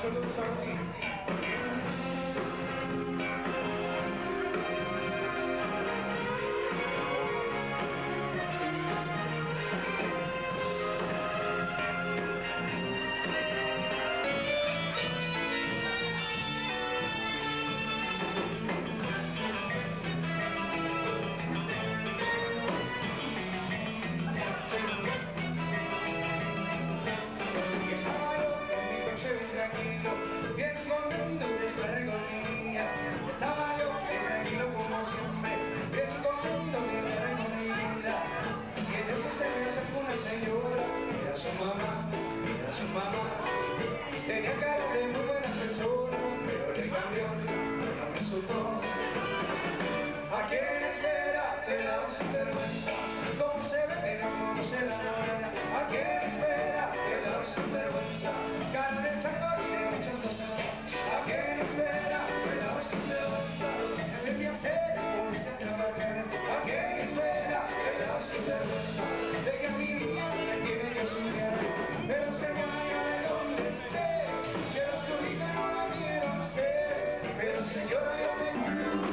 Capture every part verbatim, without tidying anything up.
Tenía cara de muy buena persona, pero le cambió, no me insultó. ¿A quién espera? Te da sinvergüenza. ¿Cómo se ve? ¿Cómo se enamora? ¿A quién espera? Te da sinvergüenza. Cara de chacón y de muchas cosas. ¿A quién espera? Te da sinvergüenza. En vez de hacer, ponerse a trabajar. ¿A quién espera? Te da sinvergüenza. De que a mi niña me tiene que soñar, pero se vaya de donde esté. Quiero su hija, no la quiero ser, pero señora yo me...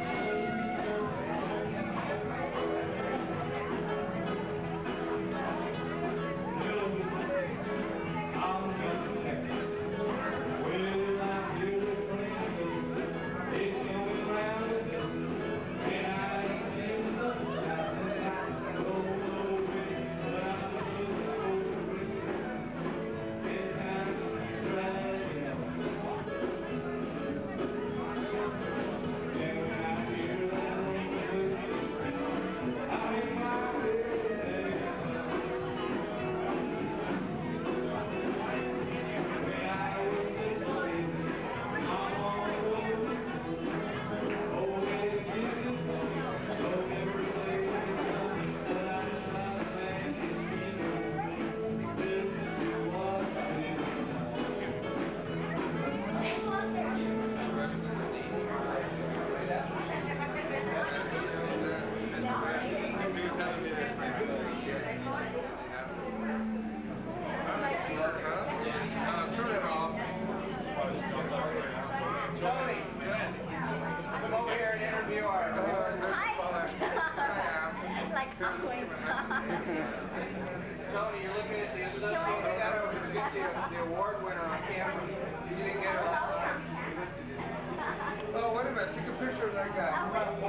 Tony, you're looking at the associate shadow who get the, the award winner on camera. You didn't get it on time. Oh, wait a minute. Take a picture of that guy.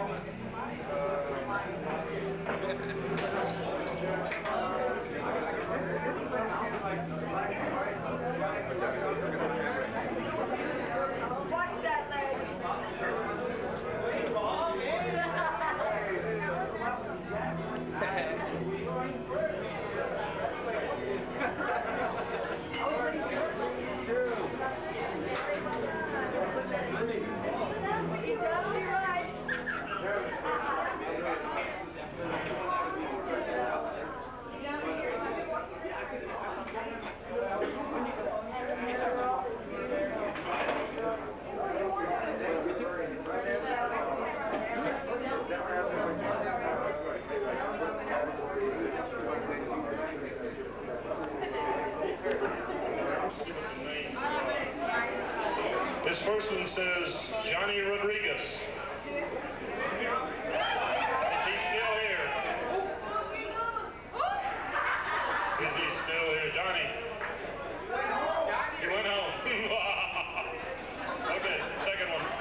Watch that leg. This first one says Johnny Rodriguez. Is he still here? Is he still here? Johnny? He went home. Okay, second one.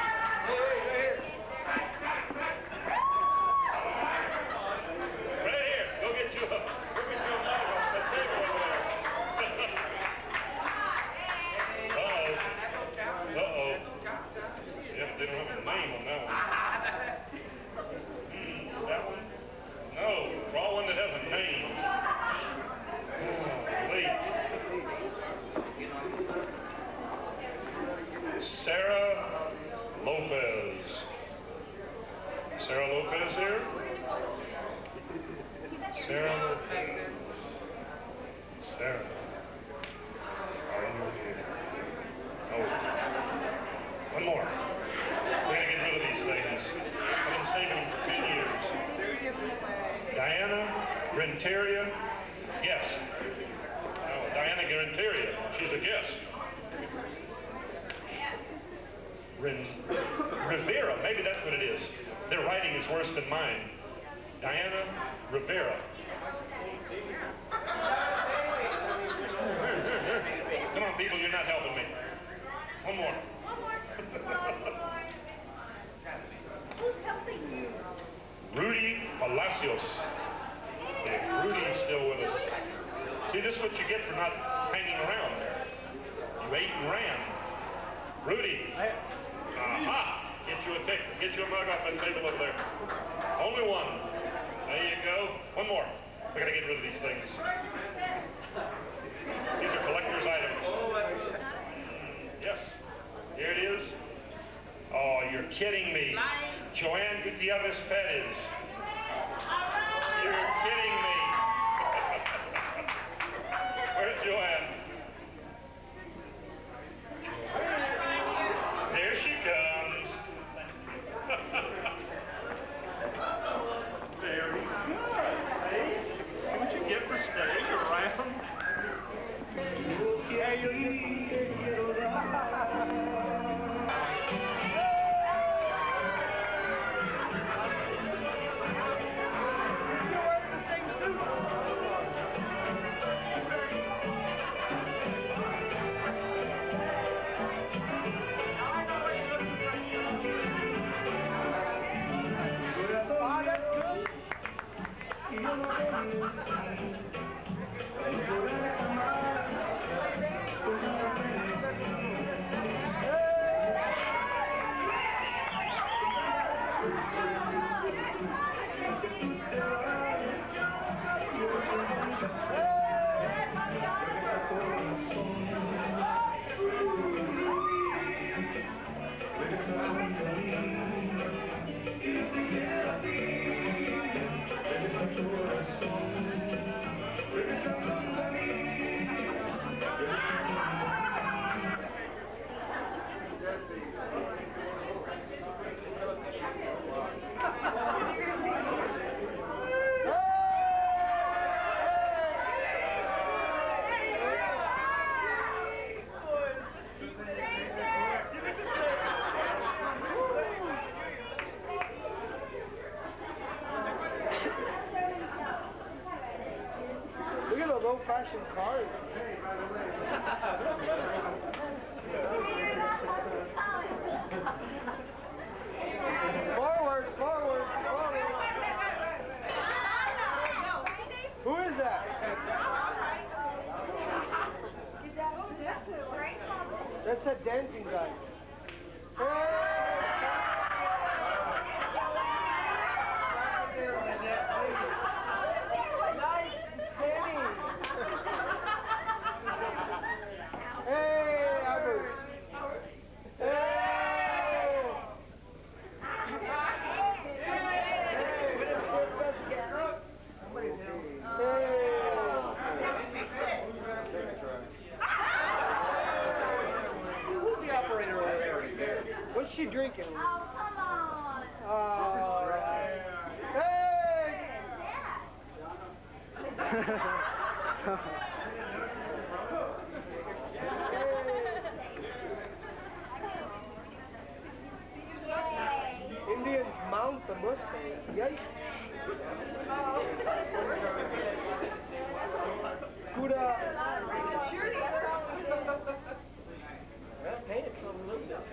Right here. Go get you a, go get you a bottle of that table over there. Uh-oh. Uh-oh. Yep, they don't have a name on that one. Ren Rivera, maybe that's what it is. Their writing is worse than mine. Diana Rivera. Come on, people, you're not helping me. One more. Who's helping you? Rudy Palacios. Yeah, Rudy's still with us. See, this is what you get for not hanging around. You ate and ran. Rudy. Aha! Get you a ticket. Get you a mug off that table over there. Only one. There you go. One more. We gotta get rid of these things. These are collector's items. Yes. Here it is. Oh, you're kidding me. Joanne Gutierrez Perez. You're kidding me. Where's Joanne? There she comes. Very good. Hey, what'd you get for staying around? old-fashioned cars. Forward, forward, forward. Who is that? That's a dancing guy. What's she drinking? Oh, come on. Oh, hey! Indians mount the Mustang. Yikes. Good, uh... Well, paint it a little bit.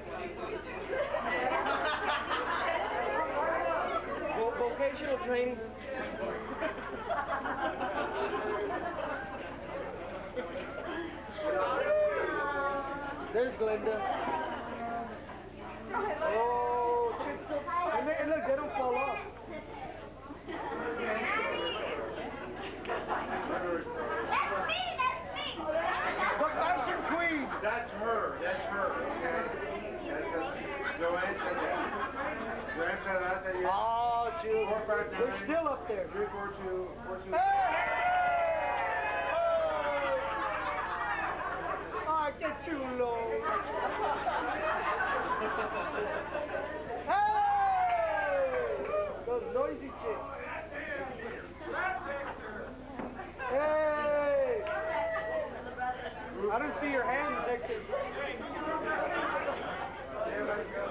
Vocational training. There's Glenda. Oh, and they, look, they don't fall off. That's me, that's me. The fashion queen. That's her, that's her. Joanne said that. Joanne said that, that you... Oh, Jill. Four, five, nine. They're still up there. Three, four, two, four, two. Hey! Oh, I get too low. Hey! Those noisy chicks. Hey! I don't see your hands, Hector.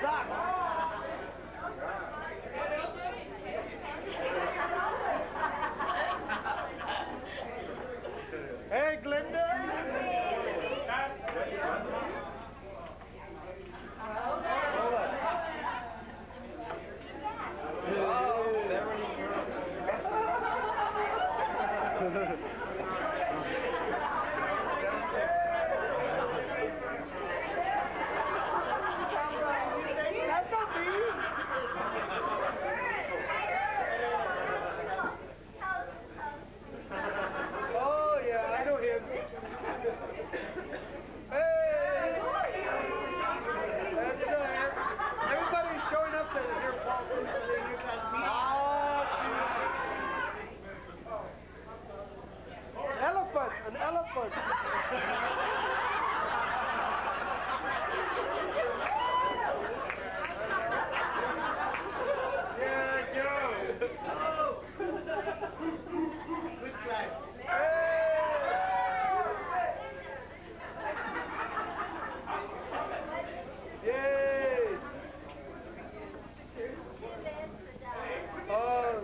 socks. Hey, Glinda. That's not me. Oh, yeah, I know him. Hey! That's uh, everybody's showing up to hear Paul Bruce sing. You got me. Oh, elephant, an elephant. Yeah, go. Which flag? Yay! Oh.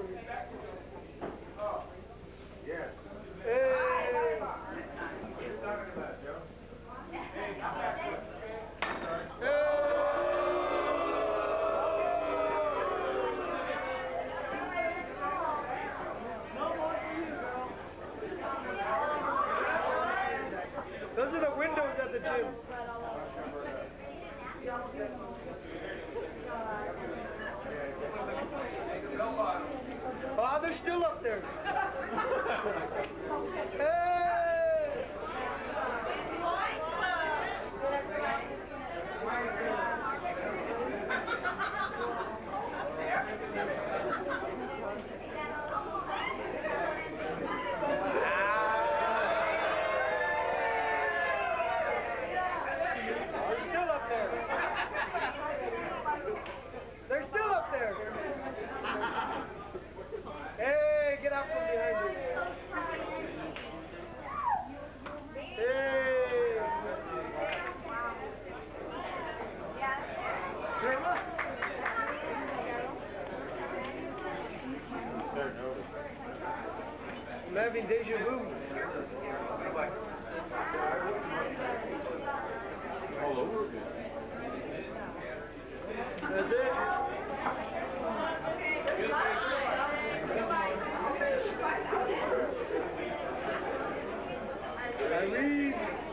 Yeah. Hey. Those are the windows at the gym. Oh, they're still up there. Hey! They're still up there. They're still up there. Hey, get out from behind me. Hey. Grandma? I'm having deja vu. All over again. That's it. Irene.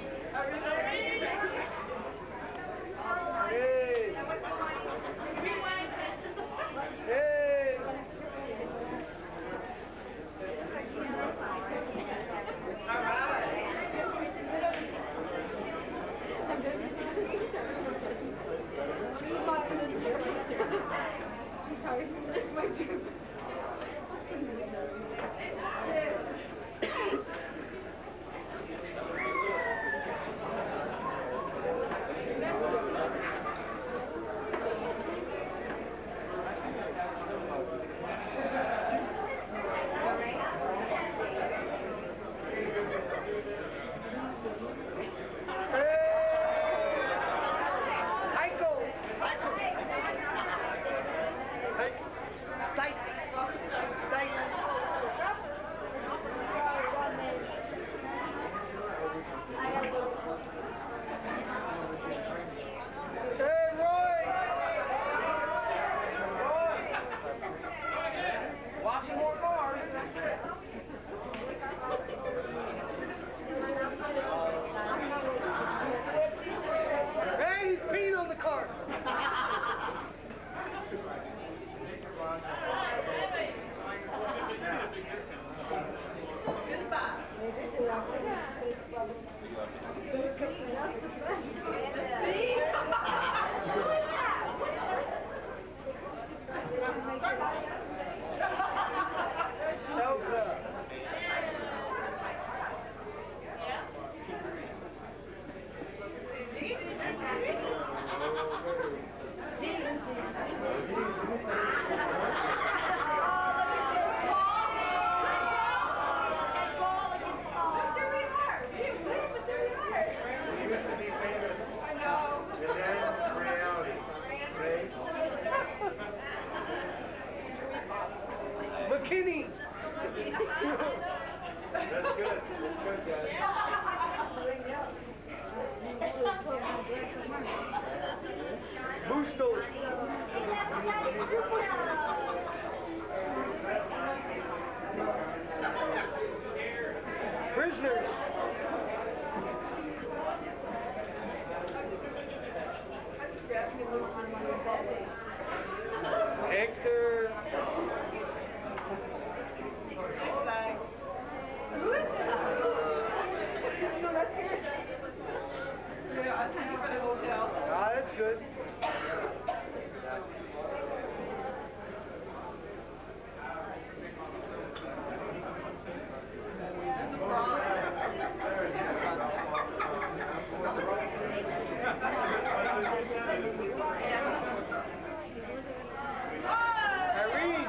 Hey. Hey. Bustos. Prisoners. Hector. Ah, that's good. Irene.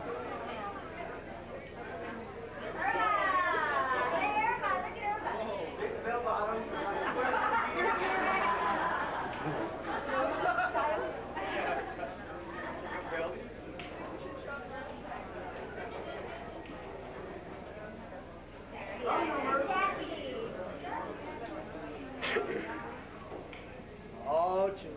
Oh, Jim.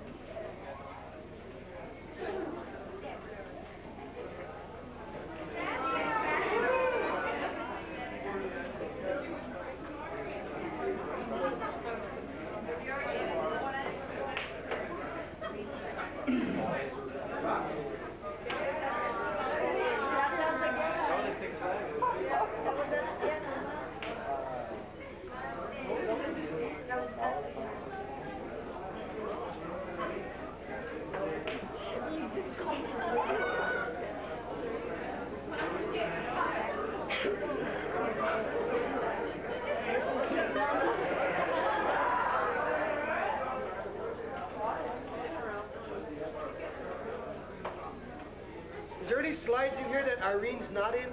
Is there any slides in here that Irene's not in?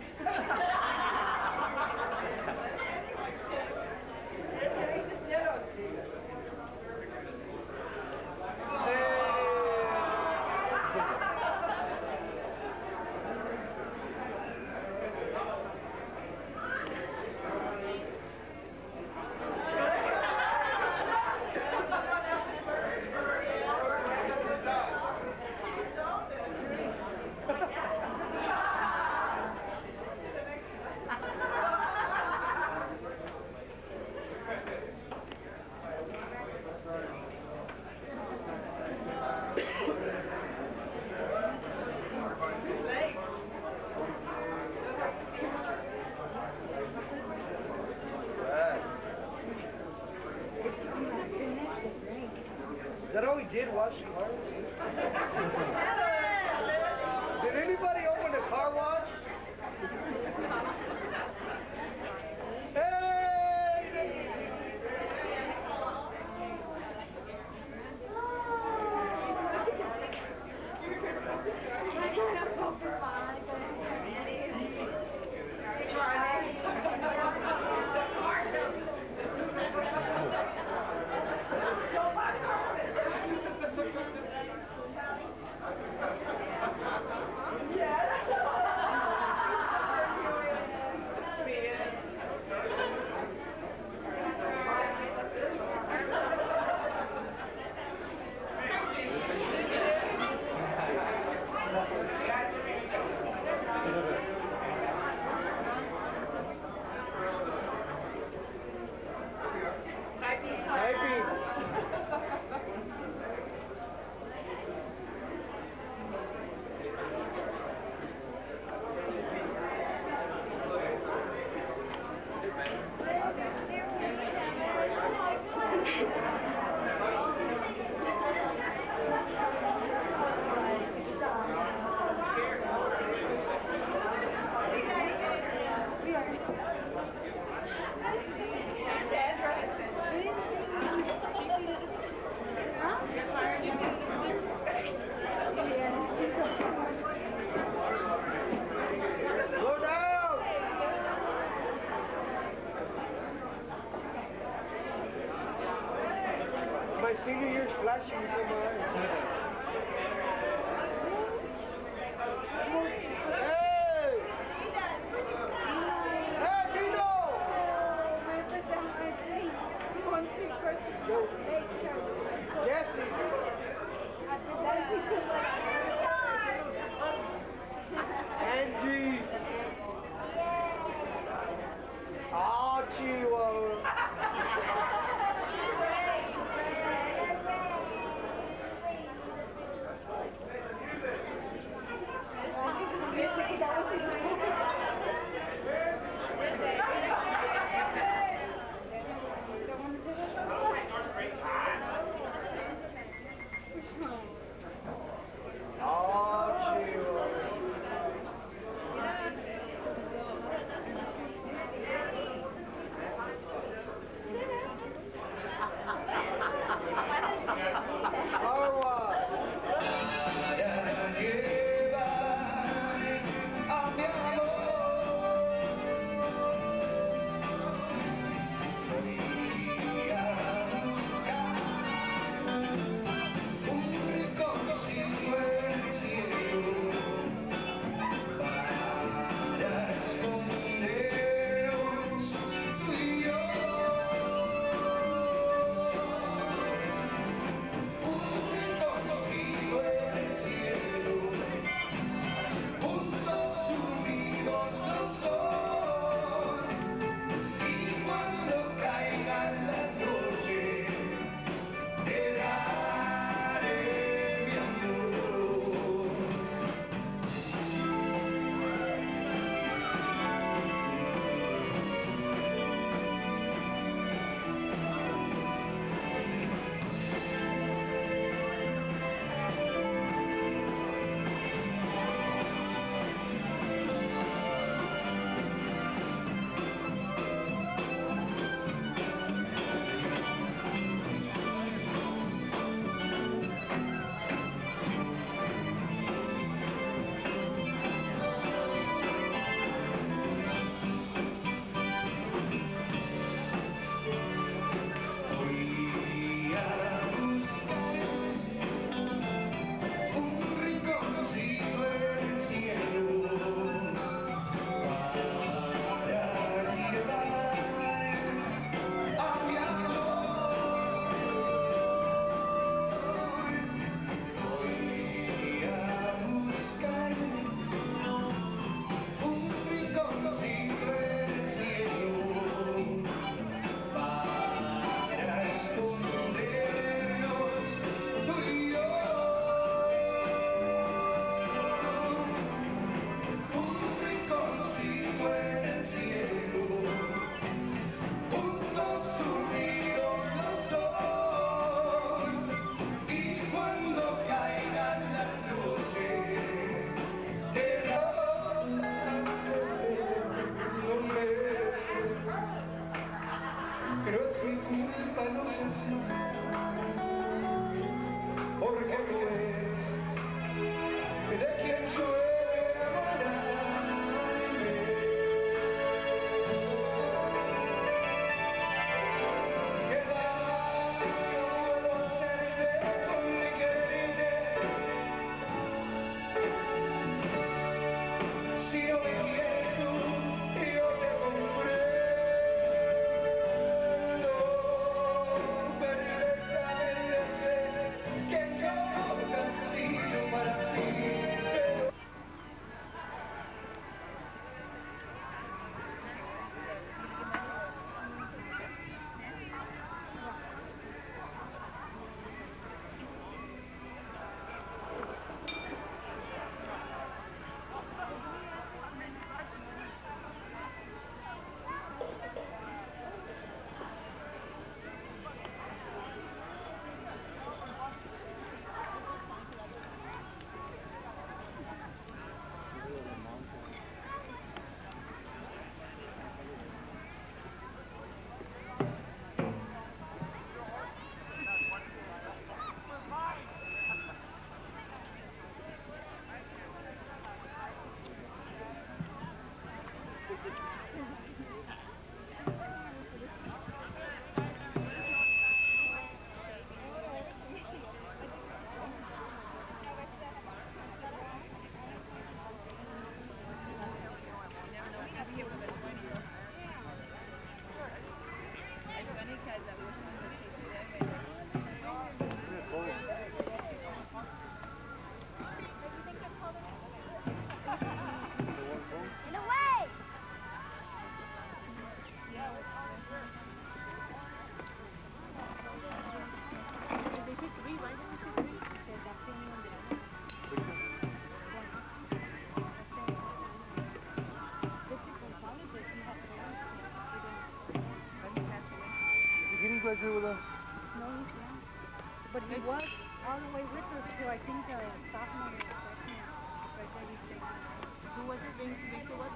Is that all we did, wash cars? Did anybody open a car wash? Hey! Senior year's flashing before my eyes. Hey! Hey, Dino! Jesse!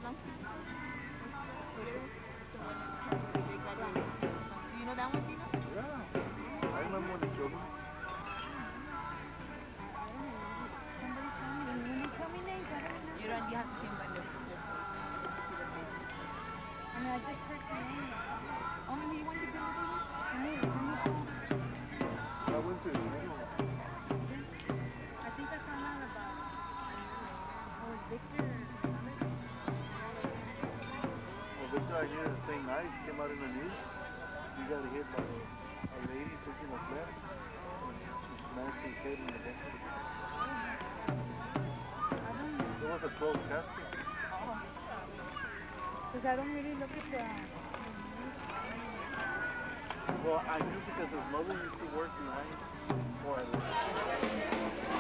you know that one, Tina? Yeah. I remember when they killed him. Somebody told me, when you tell me names, I don't remember. You don't, you have to see my lips. I mean, I just heard your name. Oh, no, you want to go with me? I mean, I went to the name. I think I found out about oh, Victor. Well, Victor, I hear the same night, he came out in the news. He got hit by a lady taking a flat. And she smashed his head in the back. I don't know. It was a closed casket. Because I don't really look at the... Well, I knew because his mother used to work behind before I left.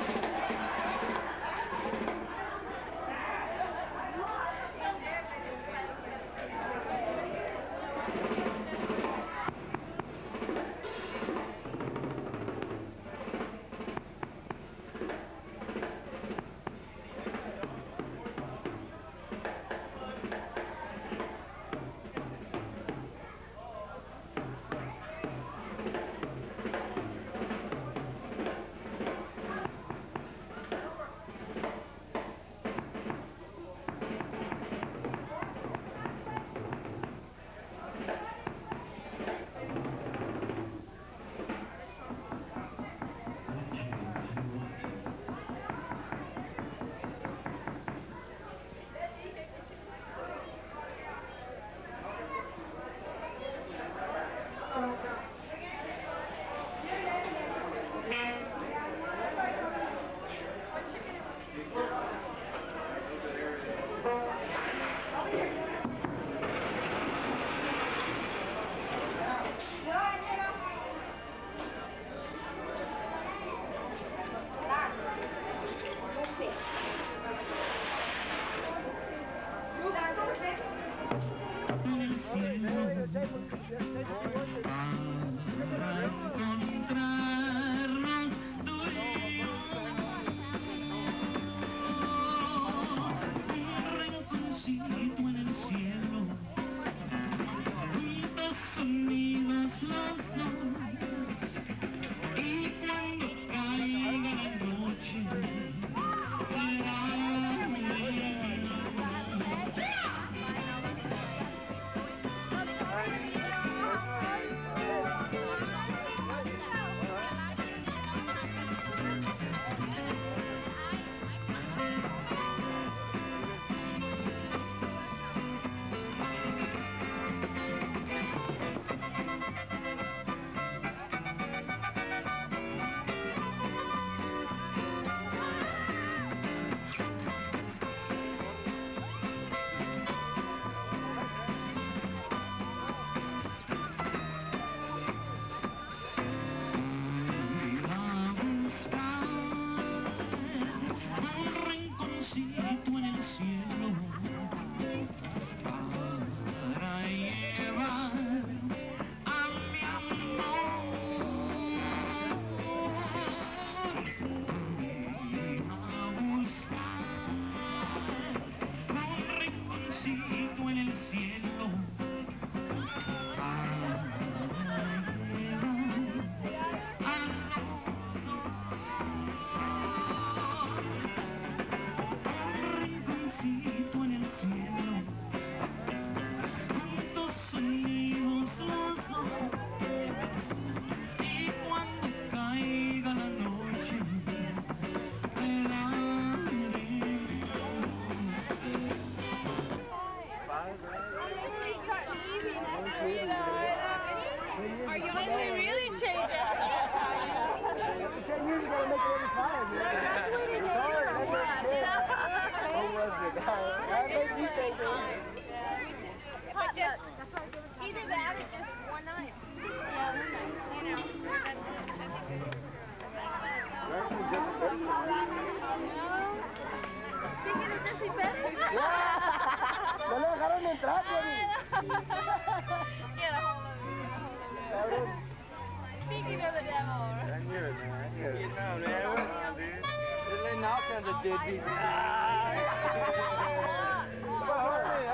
Speaking of the devil. I knew it, man. I knew it. You know, man. Come on, dude. There's all kinds of dead people. But hardly,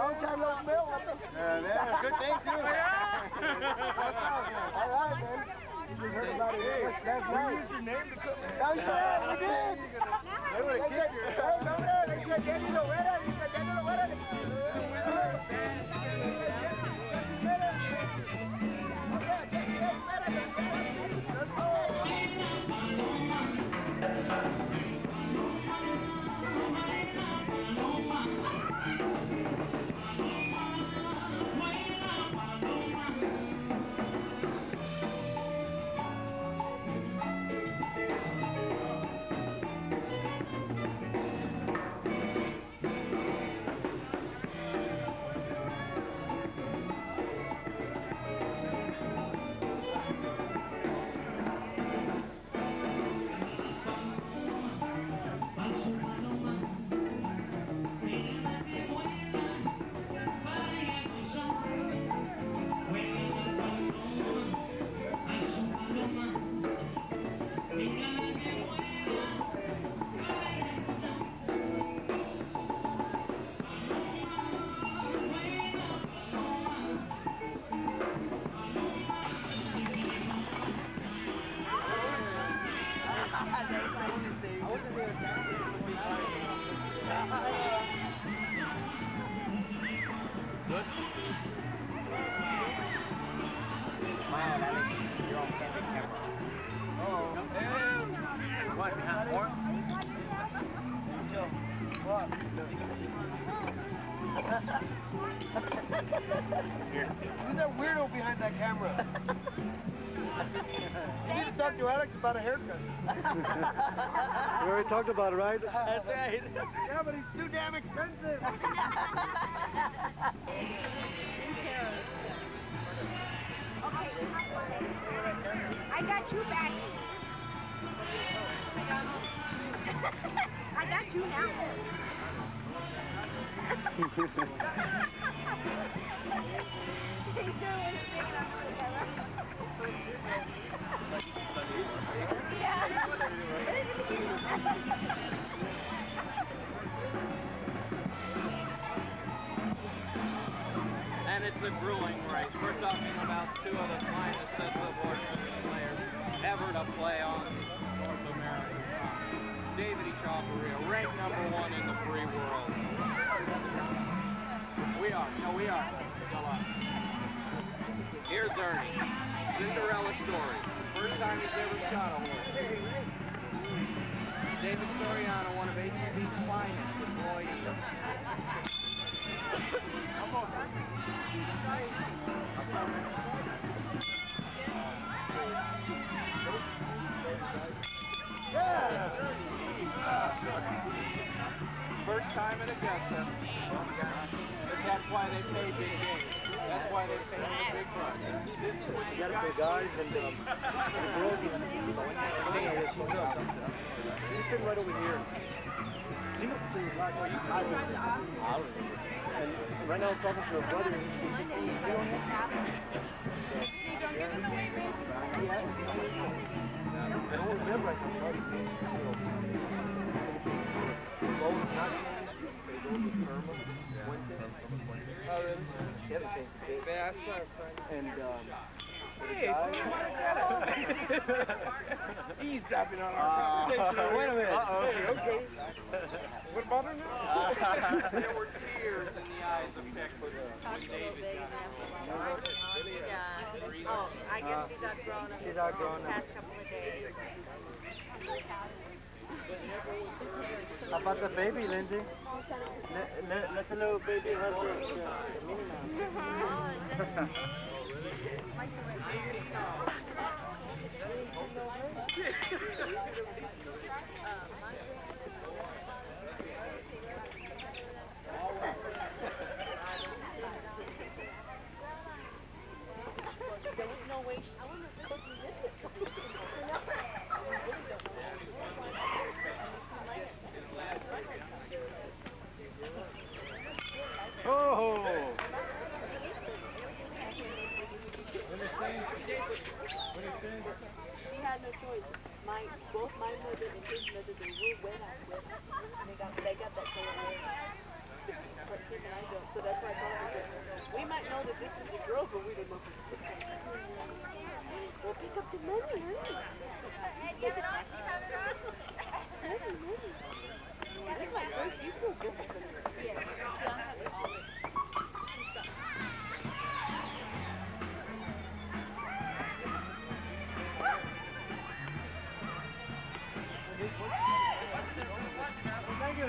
Long time no smell. Yeah, man, good thing too. All right, man. You heard about it last night. We used your name to cook. That's right, we did. They would have kicked you. Hey, remember that? They said Danny Loretta. They said Danny Loretta. Who's that weirdo behind that camera? You need to talk to Alex about a haircut. We already talked about it, right? That's right. Yeah, but he's too damn expensive. I got you back. I got you now. And it's a grueling race. We're talking about two of the finest sets of horsemen players ever to play on North American ground. David Echavarria, ranked number one in the free world. We are, no we are. Still us. Here's Ernie. Cinderella story. First time he's ever shot a horse. David Soriano, one of H C B's finest employees. First time in Augusta. But that's why they pay big games. That's why they pay the big price. You gotta pay guys and um, the girls. He's sitting right over here. See what the and right now I'm talking to a brother. You don't give it away, baby. I don't remember. I can tell you. Oh, really? Yeah, I saw it. And um, Hey, he's dropping on our uh, conversation. wait a minute. Uh-oh. Hey, okay. What about her now? There were tears in the eyes of Peck when David got it. Oh, I guess she's outgrown him. She's outgrown him. Past couple of days. How about the baby, Lindsay? Let, let, let the little baby have the, the, the Minnie Mouse. There was no way she, I wonder if could you miss it. Oh! She had no choice. My, both my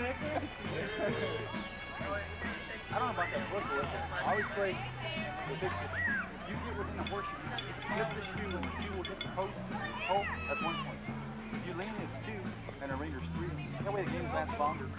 I don't know about that book, listen. I always play the big. If you get within the horseshoe, if you flip the shoe and the shoe will hit the post, hole, that's one point. If you lean, it's two, and a ringer's three. That way the game lasts longer.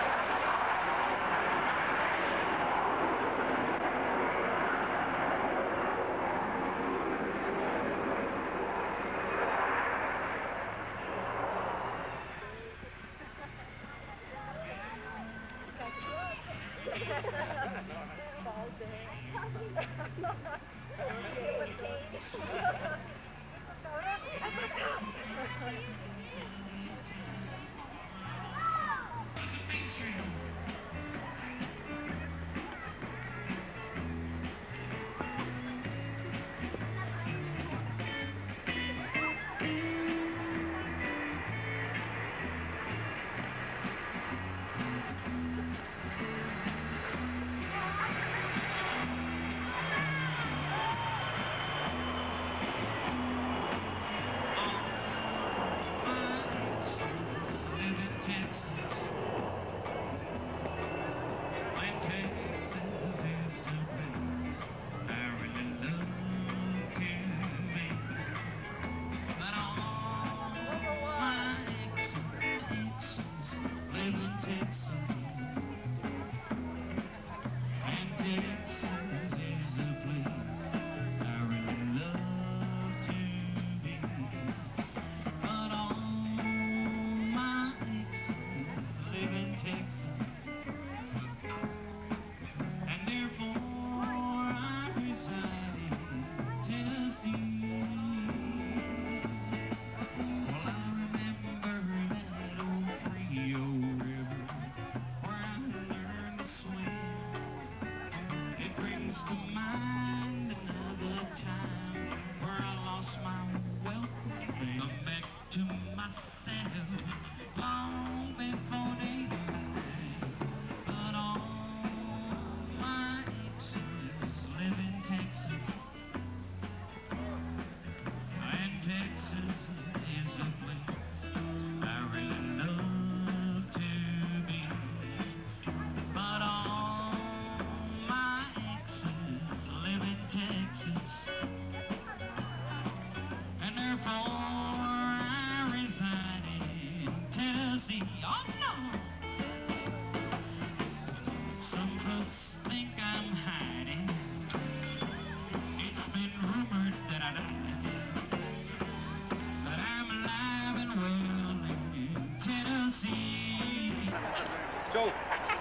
Joe.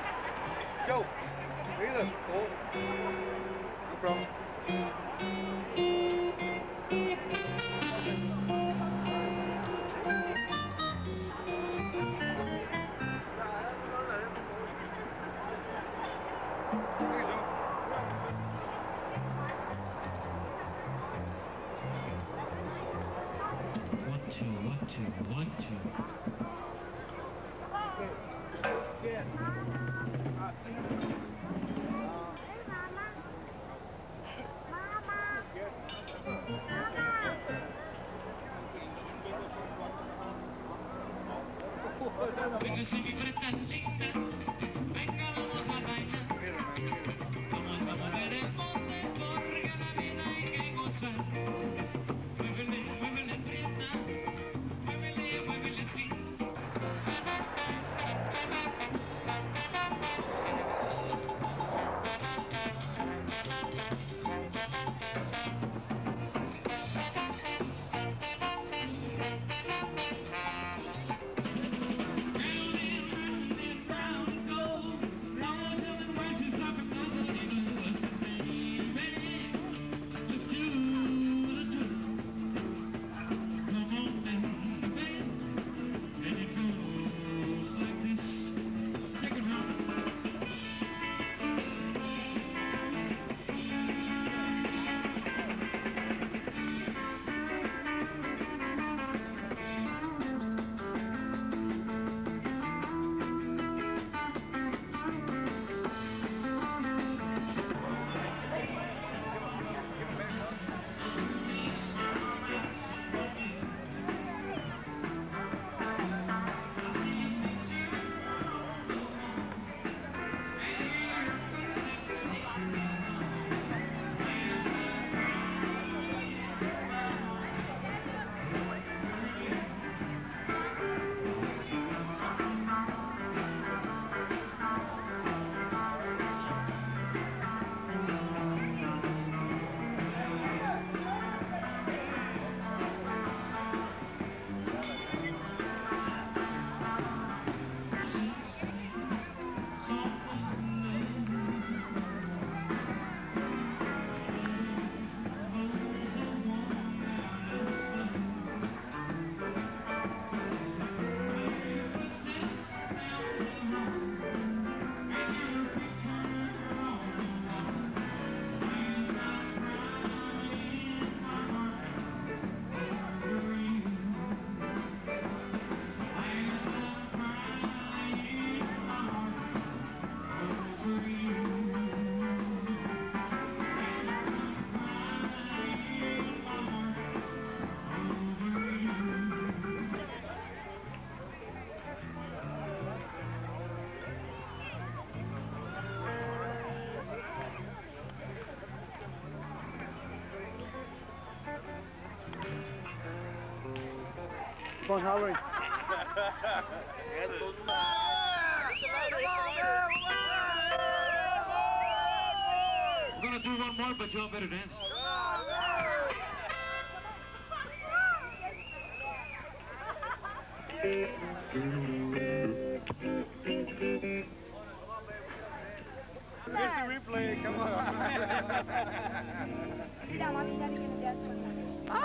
Joe. Here you go. No problem. One, two, one, two, one, two. Venga, si mi mujer tan linda, venga, vamos a bailar. Vamos a mover el bote porque la vida hay que gozar. Muévele, muévele, prieta, muévele, muévele, sí. Round and round and round it goes. on hovering. We're gonna do one more, but y'all better dance. Here's the replay, come on. Yeah, mommy, daddy gonna dance with me.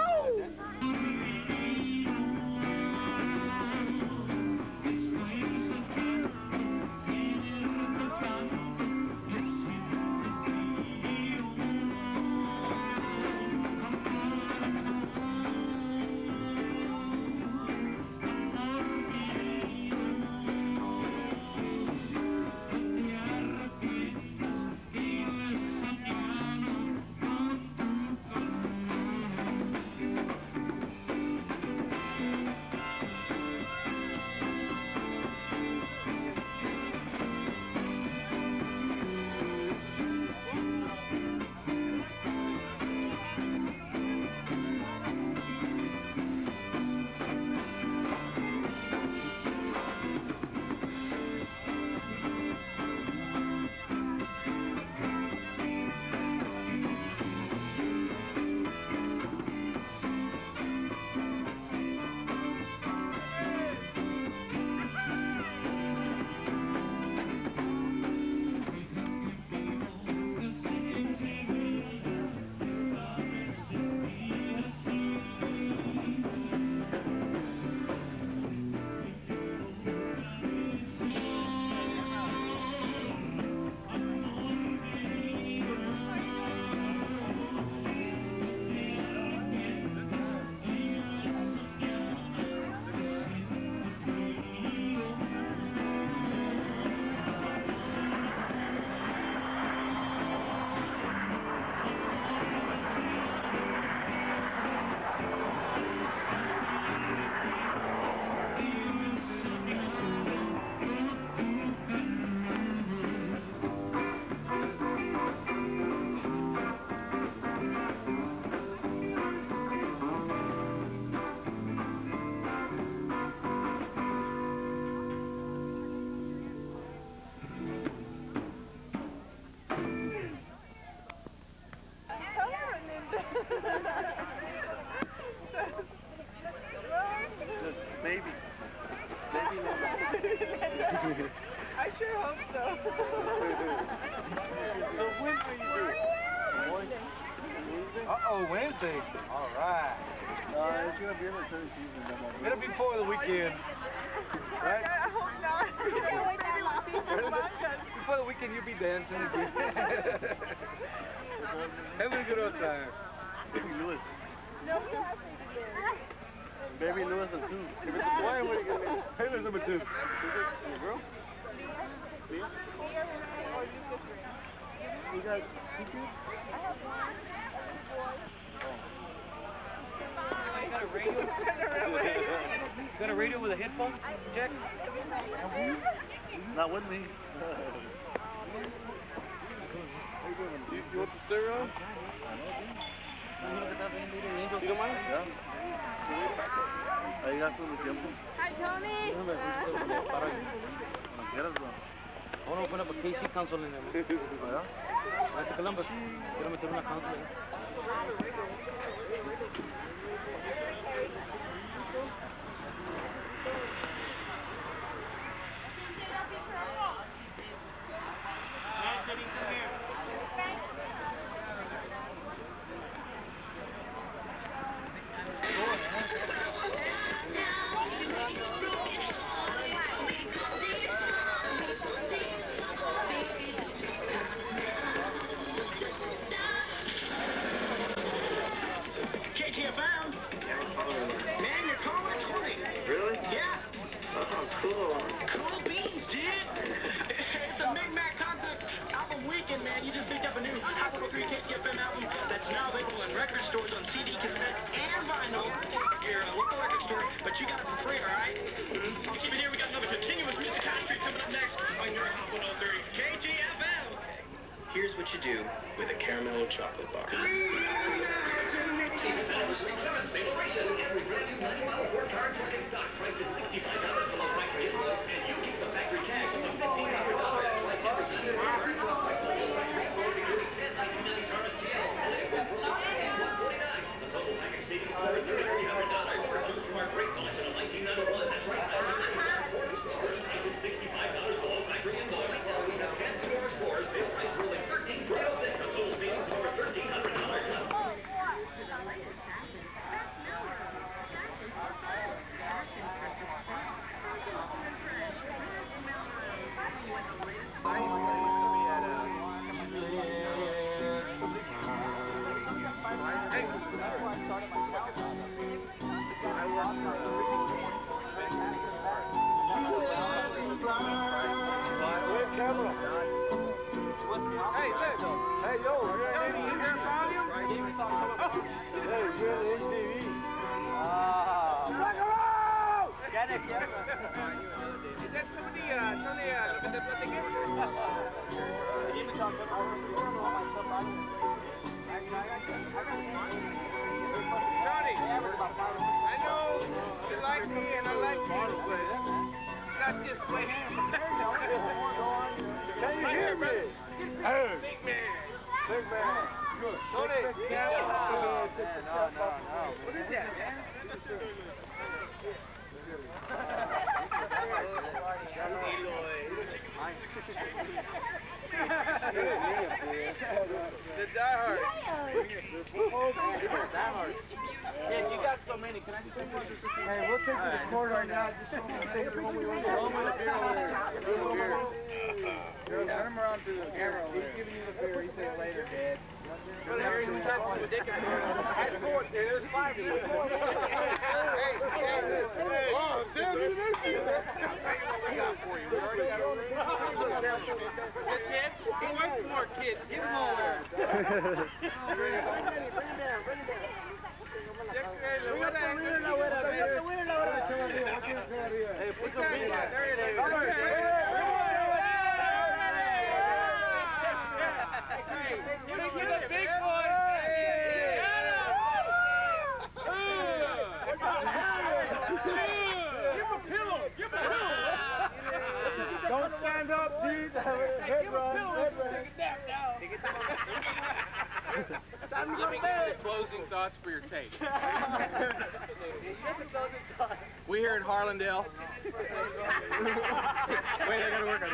Maybe. I sure hope so. So when are you doing? Wednesday. Uh-oh, Wednesday. All right. Uh, it's gonna be in the third season. It'll be before the weekend. Right? I hope not. Before the weekend, you'll be dancing again. Having a good old time. Baby Lewis. No, we have to do this. Baby Lewis and two. If it's a boy, what are you gonna be? Hey, there's number two. Is it a girl? Leah? You got two kids? You got a radio? You got a radio with a headphone jack? Not with me. You, you want the stereo? You don't mind? Yeah. Ahí gasto mi tiempo. Hi, Tony. Cuando quieras, bro. I want to open up a K C console in there. ¿Verdad? Right to Columbus. Quiero meter una console ahí. Here's what you do with a caramel chocolate bar. priced at sixty-five dollars below factory invoice, and you keep the factory cash of fifteen hundred dollars. That's like everything. Including ten nineteen ninety Thomas T Ls, only at one forty-nine and one forty-nine. The total package savings over thirty-three hundred dollars. Choose from our great selection of nineteen ninety-one. That's right, nineteen ninety-one Ford Explorers priced at sixty-five dollars below factory invoice. Right now we have ten Ford Explorers, sale price for only thirteen three oh six. A total savings of over thirteen hundred dollars. Let me give you the closing thoughts for your tape. We here at Harlandale. Wait, I gotta work on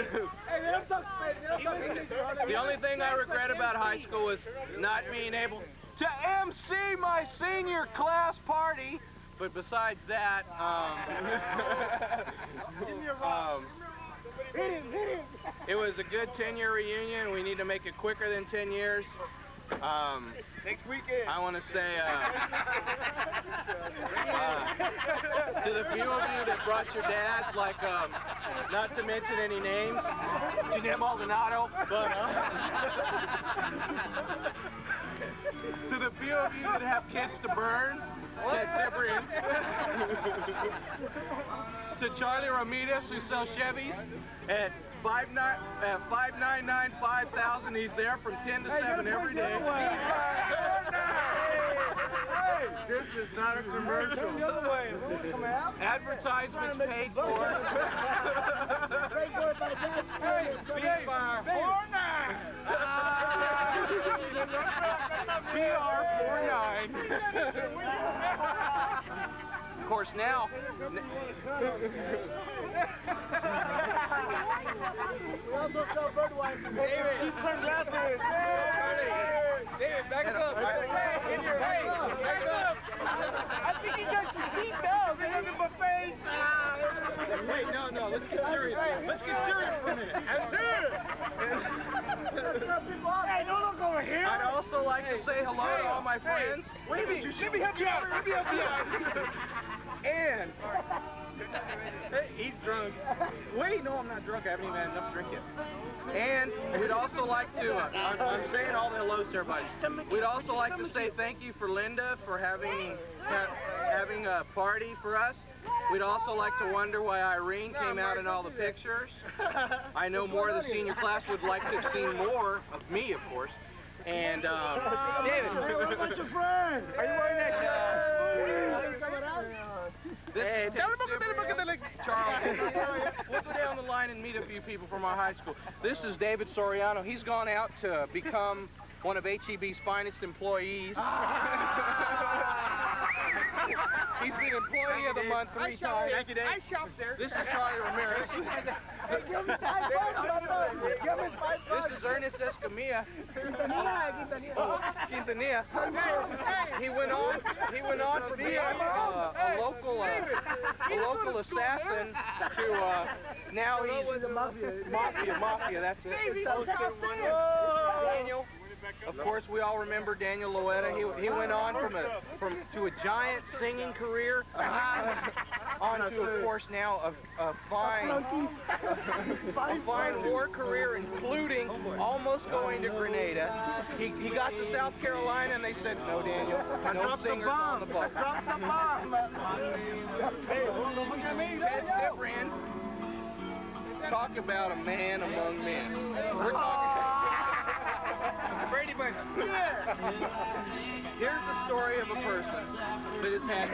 this. The only thing I regret about high school was not being able to M C my senior class party. But besides that, um, um, it was a good ten-year reunion. We need to make it quicker than ten years. Um, Next weekend. I want to say uh, uh, to the few of you that brought your dads, like, um, not to mention any names, Janelle Maldonado, but uh, to the few of you that have kids to burn, Ted Cyprian, to Charlie Ramirez, who sells Chevys at five nine nine five thousand. He's there from ten to seven every day. This is not a commercial. Advertisements paid for. P R four nine. Of course, now. We also sell Budweiser. David, cheap sunglasses. David, back up. In your way. Back up. I think he got some teeth out. They have a buffet. Wait, no, no. Let's get serious. Let's get serious for a minute. That's it. Hey, don't look over here. I'd also like to say hello to all my friends. Wait a minute. Let me help you out. Let me help you out. And hey, he's drunk. Wait, no, I'm not drunk. I haven't even had enough to drink yet. And we'd also like to, uh, I'm, I'm saying all the hellos to everybody. We'd also like to say thank you for Linda for having ha having a party for us. We'd also like to wonder why Irene came out in all the pictures. I know more of the senior class would like to have seen more of me, of course. And um, David, Hey, what about your friend? Are you wearing that shirt? This is Charles. We'll go down the line and meet a few people from our high school. This is David Soriano. He's gone out to become one of H E B's finest employees. He's been Employee of the Month three times. Thank you, Dave. I shopped there. This is Charlie Ramirez. Hey, give me five bucks. Give me five bucks. This is Ernest Escamilla. Quintanilla, Quintanilla. Quintanilla. He went on. He went on from being uh, a local, uh, a local assassin to uh, now he's mafia. Mafia, mafia. That's it. Daniel. Of course, we all remember Daniel Loetta. He, he went on from a from to a giant singing career onto, of course, now a, a fine a fine war career, including almost going to Grenada. He, he got to South Carolina, and they said, "No, Daniel, no singers on the boat." Drop the bomb. Ted Sitran, talk about a man among men. We're talking. Brady Bunch. Yeah. Here's the story of a person that has had.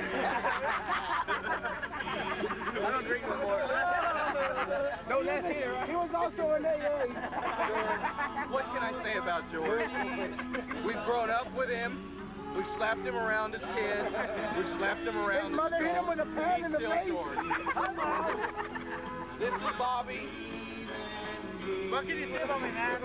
I don't drink no more. No less here. He was also an A A. What can I say about George? We've grown up with him. We've slapped him around as kids. We've slapped him around. His mother hit him with a pan He's in the still face. George. This is Bobby. What can you say about me, man?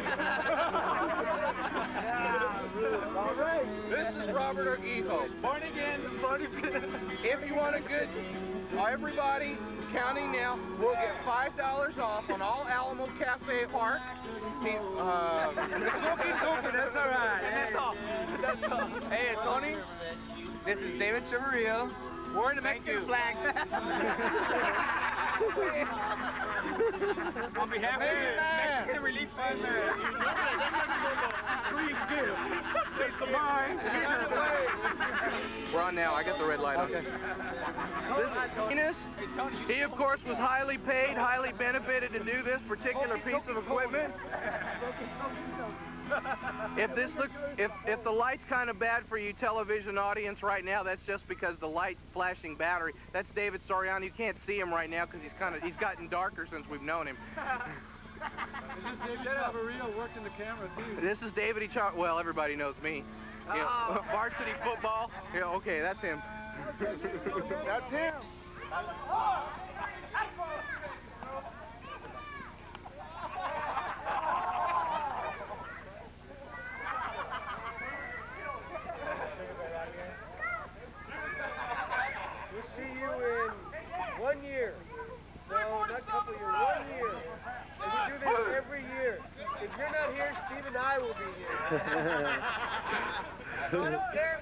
All right. This is Robert Urquijo. Born again. Born again. If you want a good, everybody counting now, we'll get five dollars off on all Alamo Cafe Park. He, uh, That's all right. That's all. That's all. Hey, Tony. This is David Chivarillo. We're in the Mexican flag. On behalf of the Mexican Relief Fund, please give. It's the mine. We're on now. I got the red light on. Okay. This is he, of course, was highly paid, highly benefited to do this particular piece of equipment. If this looks, if if the light's kind of bad for you television audience right now, that's just because the light flashing battery. That's David Soriano. You can't see him right now because he's kind of he's gotten darker since we've known him. working the camera too. This is David E. Char well, everybody knows me. You know, varsity football. Yeah, okay, that's him. That's him. We'll see you in one year. No, not a couple years, one year. And we do this every year. If you're not here, Steve and I will be here. So I don't care